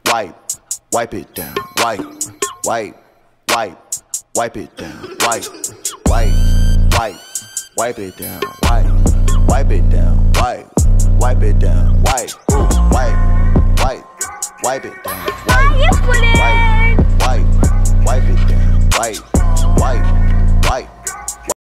wipe it down, wipe it down, wipe it down, wipe it down, wipe it down, wipe it down, How you put it? wipe it down, wipe.